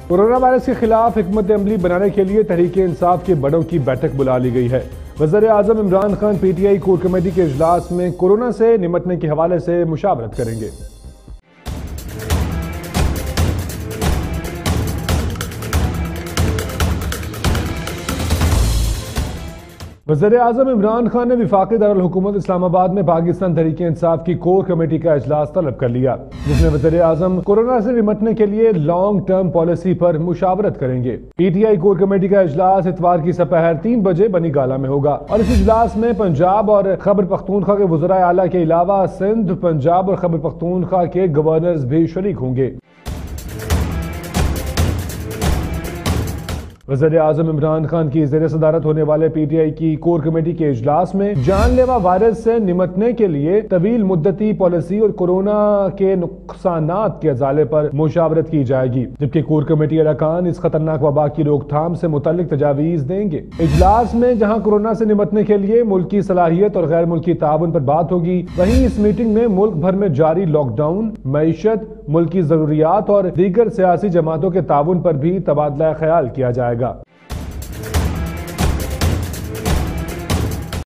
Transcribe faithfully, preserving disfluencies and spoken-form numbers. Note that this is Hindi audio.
कोरोना वायरस के खिलाफ हिकमत अमली बनाने के लिए तहरीक इंसाफ के बड़ों की बैठक बुला ली गई है। वज़ीर आज़म Imran Khan PTI core committee के इजलास में कोरोना से निपटने के हवाले से मुशावरत करेंगे। वज़ीर आज़म इमरान खान ने वफाकी दारुल हुकूमत इस्लामाबाद में पाकिस्तान तहरीक इंसाफ की कोर कमेटी का इजलास तलब कर लिया, जिसमें वज़ीर आज़म कोरोना से निपटने के लिए लॉन्ग टर्म पॉलिसी पर मुशावरत करेंगे। पीटीआई कोर कमेटी का इजलास इतवार की सपहर तीन बजे बनी गाला में होगा और इस इजलास में पंजाब और खैबर पख्तूनख्वा के वज़राए आला के अलावा सिंध, पंजाब और खैबर पख्तूनख्वा के गवर्नर्स भी शरीक होंगे। वज़ीर आज़म इमरान खान की ज़ेर सदारत होने वाले पीटीआई की कोर कमेटी के इजलास में जानलेवा वायरस से निपटने के लिए तवील मुद्दती पॉलिसी और कोरोना के नुकसानात के अजाले पर मुशावरत की जाएगी, जबकि कोर कमेटी अरकान इस खतरनाक वबा की रोकथाम से मुतल्लिक तजावीज देंगे। इजलास में जहाँ कोरोना से निपटने के लिए मुल्की सलाहियत और गैर मुल्की ताउन पर बात होगी, वहीं इस मीटिंग में मुल्क भर में जारी लॉकडाउन, मईशत, मुल्की जरूरियात और दीगर सियासी जमातों के ताउन पर भी तबादला ख्याल किया जाएगा।